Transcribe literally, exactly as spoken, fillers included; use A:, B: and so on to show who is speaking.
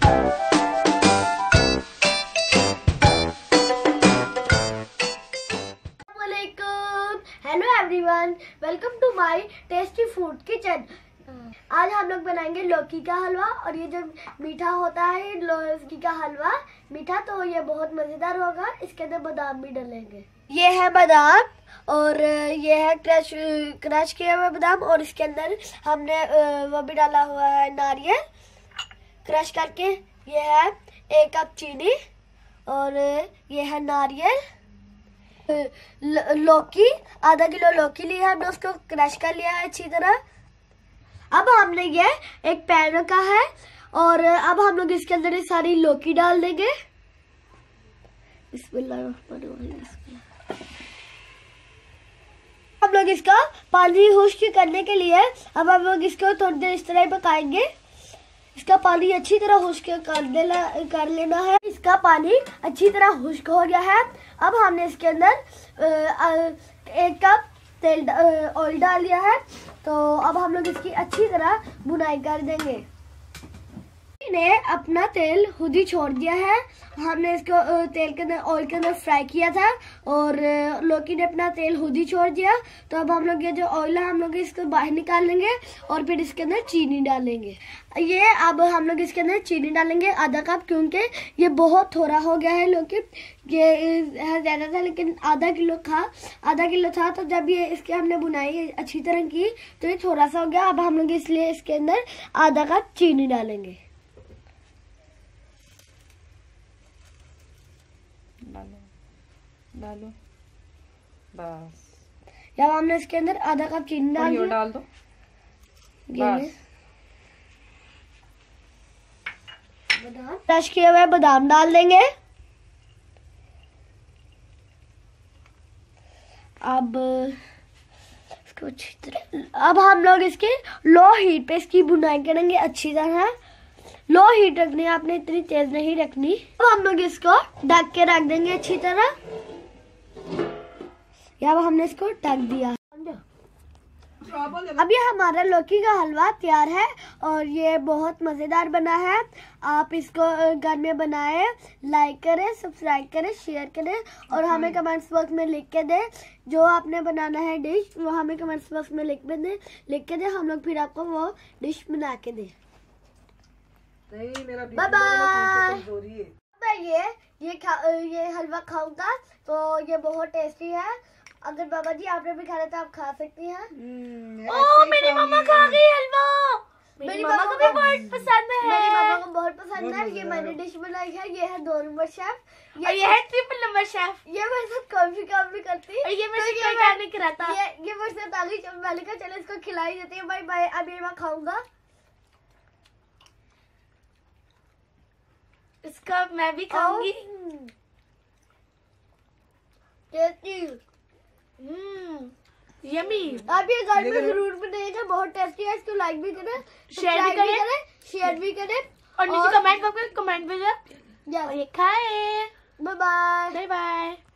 A: Hello everyone, welcome to my tasty food kitchen. आज हम लोग बनाएंगे लौकी का हलवा। और ये जो मीठा होता है लौकी का हलवा मीठा, तो ये बहुत मजेदार होगा। इसके अंदर बादाम भी डालेंगे। ये है बादाम और ये है क्रश क्रश किया हुआ बादाम, और इसके अंदर हमने वो भी डाला हुआ है नारियल क्रश करके। ये है एक कप चीनी और ये है नारियल। लौकी आधा किलो लौकी लिया है हमने, उसको क्रश कर लिया है अच्छी तरह। अब हमने ये एक पैन रखा है और अब हम लोग इसके अंदर सारी लौकी डाल देंगे। हम लोग इसका पानी खुश्क करने के लिए अब हम लोग इसको थोड़ी देर इस तरह पकाएंगे। इसका पानी अच्छी तरह खुश्क कर देना कर लेना है। इसका पानी अच्छी तरह खुश्क हो गया है। अब हमने इसके अंदर एक कप तेल ऑयल डाल दिया है, तो अब हम लोग इसकी अच्छी तरह भुनाई कर देंगे। ने अपना तेल खुद ही छोड़ दिया है। हमने इसको तेल के अंदर ऑयल के अंदर फ्राई किया था और लौकी ने अपना तेल खुद ही छोड़ दिया। तो अब हम लोग ये जो ऑयल है हम लोग इसको बाहर निकाल लेंगे और फिर इसके अंदर चीनी डालेंगे। ये अब हम लोग इसके अंदर चीनी डालेंगे आधा कप, क्योंकि ये बहुत थोड़ा हो गया है। लौकी ये ज्यादा था लेकिन आधा किलो था आधा किलो था तो जब ये इसके हमने बुनाई अच्छी तरह की तो ये थोड़ा सा हो गया। अब हम लोग इसलिए इसके अंदर आधा कप चीनी डालेंगे।
B: डालो डालो बस।
A: जब हमने इसके अंदर आधा कप चीनी डाल दिया,
B: डाल दो बस।
A: बादाम क्रश किए हुए बादाम डाल देंगे। अब इसको अच्छी तरह अब हम लोग इसके लो हीट पे इसकी बुनाई करेंगे अच्छी तरह। लो हीट रखनी है आपने, इतनी तेज नहीं रखनी। अब हम लोग इसको ढक के रख देंगे अच्छी तरह। या अब हमने इसको ढक दिया। अब ये हमारा लौकी का हलवा तैयार है और ये बहुत मजेदार बना है। आप इसको घर में बनाएं, लाइक करें, सब्सक्राइब करें, शेयर करें और हमें कमेंट्स बॉक्स में लिख के दें जो आपने बनाना है डिश, वो हमें कमेंट्स बॉक्स में लिख दें लिख के दें हम लोग फिर आपको वो डिश बना के दें।
B: नहीं, मेरा
A: बाय बाय। मैं ये ये खा ये हलवा खाऊंगा तो ये बहुत टेस्टी है। अगर बाबा जी आपने भी खाना तो आप खा सकती हैं।
B: ओह, मेरी मम्मा खा गई हलवा।
A: मेरी मम्मा को भी बहुत पसंद है। मेरी मम्मा को बहुत पसंद है। ये मैंने डिश बनाई है। ये है दो नंबर शेफ,
B: ये है ट्रिपल नंबर शेफ।
A: ये मेरे साथ कभी काम भी करती है।
B: ये मेरे साथ काम नहीं कराता।
A: ये ये मेरे साथ दादी मालिका चले इसको खिलाई देती है। Bye bye. अब ये मैं खाऊंगा।
B: इसका मैं भी खाऊंगी।
A: Tasty,
B: yummy.
A: आप ये घर में जरूर बनाइएगा, बहुत टेस्टी है। इसको लाइक भी करें,
B: शेयर भी करें,
A: शेयर भी करें
B: और नीचे कमेंट बॉक्स में कमेंट भेजें
A: और
B: ये खाएं।
A: Bye bye.
B: Bye bye.